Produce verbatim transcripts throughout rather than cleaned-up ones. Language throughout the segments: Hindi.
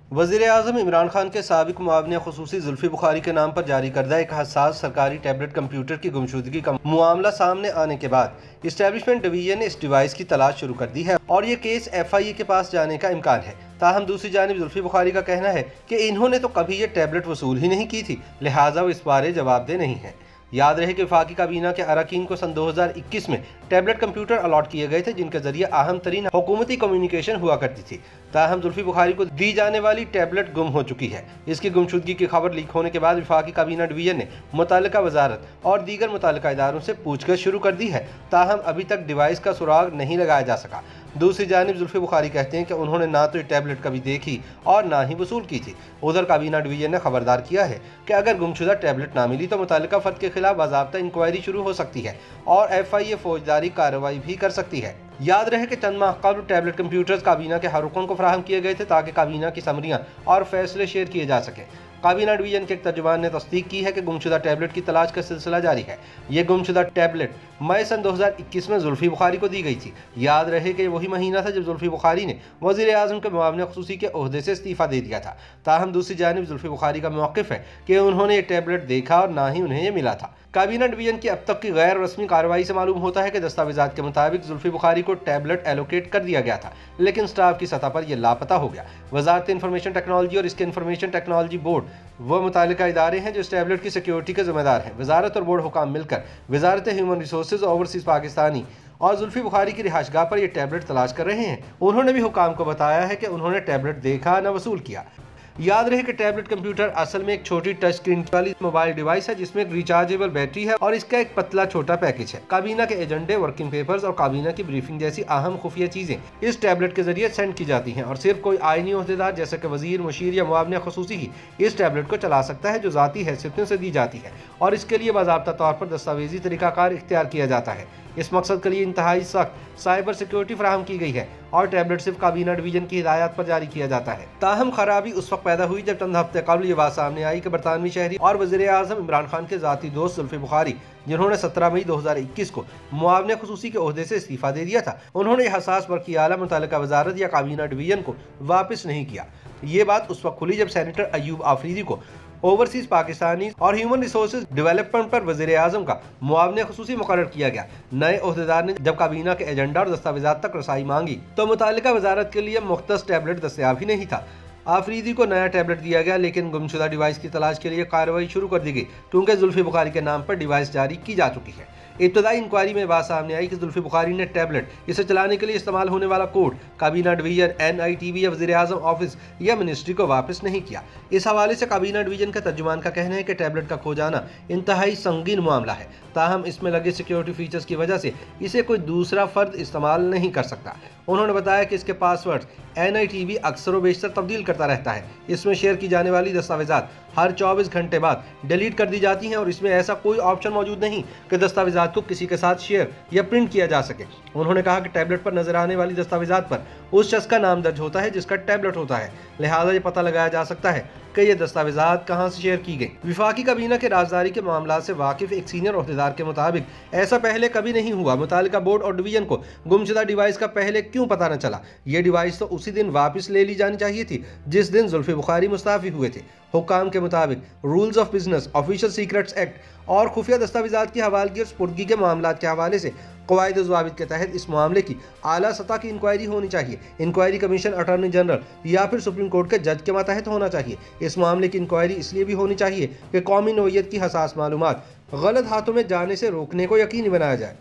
वज़ीर-ए-आज़म इमरान खान के साबिक़ मुआविन ख़ुसूसी जुल्फ़ी बुखारी के नाम पर जारी करदा एक हसास सरकारी टैबलेट कंप्यूटर की गुमशुदगी का मामला सामने आने के बाद इस्टेब्लिशमेंट डिवीजन ने इस डिवाइस की तलाश शुरू कर दी है और ये केस एफ आई ए के पास जाने का इम्कान है। ताहम दूसरी जानिब जुल्फ़ी बुखारी का कहना है कि इन्होंने तो कभी ये टैबलेट वसूल ही नहीं की थी, लिहाजा वो इस बारे जवाबदेह नहीं है। याद रहे कि वफाकी काबीना के अरकान को सन दो हज़ार इक्कीस में टैबलेट कंप्यूटर अलॉट किए गए थे जिनके जरिए अहम तरीन हुकूमती कम्युनिकेशन हुआ करती थी। ताहम जुल्फ़ी बुखारी को दी जाने वाली टैबलेट गुम हो चुकी है। इसकी गुमशुदगी की खबर लीक होने के बाद वफाकी काबीना डिवीजन ने मुतल्लिका वजारत और दीगर मुतल्लिका इदारों से पूछगछ शुरू कर दी है। ताहम अभी तक डिवाइस का सुराग नहीं लगाया जा सका। दूसरी जानिब जुल्फ़ी बुखारी कहते हैं कि उन्होंने ना तो ये टैबलेट कभी देखी और ना ही वसूल की थी। उधर काबीना डिवीजन ने खबरदार किया है कि अगर गुमशुदा टैबलेट ना मिली तो मुतल्लिका फ़र्द के खिलाफ बाज़ाब्ता इंक्वायरी शुरू हो सकती है और एफ आई ए फौजदारी कार्रवाई भी कर सकती है। याद रहे कि चंद माह कबल टैबलेट कंप्यूटर्स काबीना के हर रुकन को फराहम किए गए थे ताकि काबीना की समरियाँ और फैसले शेयर किए जा सकें। काबीना डिवीजन के एक तर्जुमान ने तस्दीक की है कि गुमशुदा टैबलेट की तलाश का सिलसिला जारी है। ये गुमशुदा टैबलेट मई सन दो हज़ार इक्कीस में जुल्फ़ी बुखारी को दी गई थी। याद रहे कि वही महीना था जब जुल्फ़ी बुखारी ने वज़ीर-ए-आज़म के मुआविन ख़ुसूसी के ओहदे से इस्तीफ़ा दे दिया था। ताहम दूसरी जानिब जुल्फ़ी बुखारी का मौक़िफ़ है कि उन्होंने ये टैबलेट देखा और ना ही उन्हें ये मिला था। काबीना डिवीजन की अब तक की गैर रस्मी कार्रवाई से मालूम होता है कि दस्तावेज़ात के मुताबिक जुल्फ़ी बुखारी को टैबलेट एलोकेट कर दिया गया था, लेकिन स्टाफ की सतह पर यह लापता हो गया। वज़ारत इंफॉर्मेशन टेक्नोलॉजी और इसके इंफॉर्मेशन टेक्नोलॉजी बोर्ड वो मुतालिका इदारे हैं जो इस टैबलेट की सिक्योरिटी के जिम्मेदार हैं। वजारत और बोर्ड हुकाम मिलकर वजारत ह्यूमन रिसोर्सेज ओवरसीज़ पाकिस्तानी और जुल्फ़ी बुखारी की रिहाइशगाह पर यह टैबलेट तलाश कर रहे हैं। उन्होंने भी हुकाम को बताया है कि उन्होंने टैबलेट देखा न वसूल किया। याद रहे कि टैबलेट कंप्यूटर असल में एक छोटी टच स्क्रीन वाली मोबाइल डिवाइस है जिसमें एक रिचार्जेबल बैटरी है और इसका एक पतला छोटा पैकेज है। काबीना के एजेंडे, वर्किंग पेपर्स और काबीना की ब्रीफिंग जैसी अहम खुफिया चीजें इस टैबलेट के जरिए सेंड की जाती हैं और सिर्फ कोई आईनी ओहदेदार जैसे कि वजीर, मुशीर या मुआविन ख़ुसूसी ही इस टैबलेट को चला सकता है जो ज़ाती हैसियतों से दी जाती है और इसके लिए बाज़ाब्ता तौर पर दस्तावेजी तरीक़ाकार इख्तियार किया जाता है। इस मकसद के लिए इंतहाई सख्त साइबर सिक्योरिटी फराहम की गई है और टैबलेट सिर्फ काबीना डिवीजन की हिदायत पर जारी किया जाता है। ताहम खराबी उस वक्त पैदा हुई जब चंद हफ्ते कबल ये बात सामने आई कि बरतानवी शहरी और वज़ीर-ए-आज़म इमरान खान के ज़ाती दोस्त जुल्फ़ी बुखारी, जिन्होंने सत्रह मई दो हज़ार इक्कीस को मुआविन ख़ुसूसी के ओहदे से इस्तीफ़ा दे दिया था, उन्होंने यह हसास बरकी आला मुतल्लिका वजारत या काबीना डिवीजन को वापस नहीं किया। ये बात उस वक्त खुली जब सैनेटर अयूब आफरीदी को ओवरसीज पाकिस्तानी और ह्यूमन रिसोर्सेज डेवलपमेंट पर वज़ीर-ए-आज़म का मुआविन ख़ुसूसी मुकर्रर किया गया। नए ओहदेदार ने जब काबीना के एजेंडा और दस्तावेज़ात तक रसाई मांगी तो मुतालिका वजारत के लिए मुख्तस टैबलेट दस्तयाब ही नहीं था। आफरीदी को नया टैबलेट दिया गया लेकिन गुमशुदा डिवाइस की तलाश के लिए कार्रवाई शुरू कर दी गई क्योंकि जुल्फ़ी बुखारी के नाम पर डिवाइस जारी की जा चुकी है। इब्तदाई इंक्वायरी में बात सामने आई कि जुल्फ़ी बुखारी ने टैबलेट इसे चलाने के लिए इस्तेमाल होने वाला कोड काबीना division, N I T V या वज़ीर-ए-आज़म ऑफिस या मिनिस्ट्री को वापस नहीं किया। इस हवाले से काबीना डिवीजन के तर्जुमान का कहना है कि टैबलेट का खो जाना इंतहाई संगीन मामला है। ताहम इसमें लगे सिक्योरिटी फीचर्स की वजह से इसे कोई दूसरा फर्द इस्तेमाल नहीं कर सकता। उन्होंने बताया कि इसके password N I T V अक्सर व बेशतर तब्दील करता रहता है। इसमें शेयर की जाने वाली दस्तावेज़ात हर चौबीस घंटे बाद डिलीट कर दी जाती हैं और इसमें ऐसा कोई ऑप्शन मौजूद नहीं कि दस्तावेज़ात को किसी के साथ शेयर या प्रिंट किया जा सके। उन्होंने कहा कि टैबलेट पर नजर आने वाली दस्तावेज़ात पर उस शख्स का नाम दर्ज होता है जिसका टैबलेट होता है, लिहाजा ये पता लगाया जा सकता है कि ये दस्तावेज़ात कहाँ से शेयर की गई। विफाकी काबीना के राजदारी के मामला से वाकिफ एक सीनियर ओहदेदार के मुताबिक ऐसा पहले कभी नहीं हुआ। मुतालिका बोर्ड और डिवीजन को गुमशुदा डिवाइस का पहले क्यों पता न चला? ये डिवाइस तो उसी दिन वापस ले ली जानी चाहिए थी जिस दिन जुल्फ़ी बुखारी मुस्ताफ़ी हुए थे। हुक्काम के मुताबिक rules of business, official secrets act और खुफिया दस्तावेज़ात की हवालगी और स्पुर्दगी के मामलों के हवाले से क़वाइद व ज़वाबित के तहत इस मामले की आला सतह की इंक्वायरी होनी चाहिए। इंक्वायरी कमीशन अटॉर्नी जनरल या फिर सुप्रीम कोर्ट के जज के मातहत होना चाहिए। इस मामले की इंक्वायरी इसलिए भी होनी चाहिए कि कौमी नौइयत की हसास मालूमात गलत हाथों में जाने से रोकने को यकीनी बनाया जाए।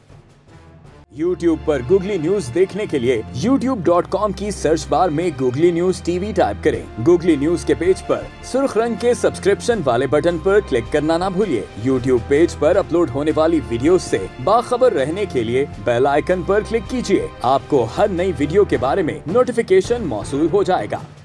यूट्यूब पर गूगली न्यूज देखने के लिए यूट्यूब डॉट कॉम की सर्च बार में गूगली न्यूज टीवी टाइप करें। गूगली न्यूज के पेज पर सुर्ख रंग के सब्सक्रिप्शन वाले बटन पर क्लिक करना ना भूलिए। यूट्यूब पेज पर अपलोड होने वाली वीडियोस से बाखबर रहने के लिए बेल आइकन पर क्लिक कीजिए। आपको हर नई वीडियो के बारे में नोटिफिकेशन मौसूल हो जाएगा।